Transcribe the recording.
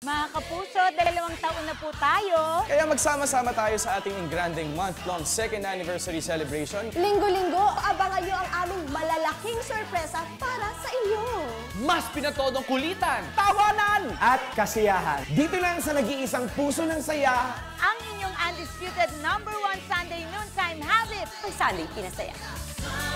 Mga kapuso, 2 taon na po tayo. Kaya magsama-sama tayo sa ating Engranding month-long second anniversary celebration. Linggo-linggo, abangan nyo ang aming malalaking sorpresa para sa inyo. Mas pinatodong kulitan, Tawanan! At kasiyahan. Dito lang sa nag-iisang puso ng saya. Ang inyong undisputed #1 Sunday noontime habit. Ang saling pinasaya.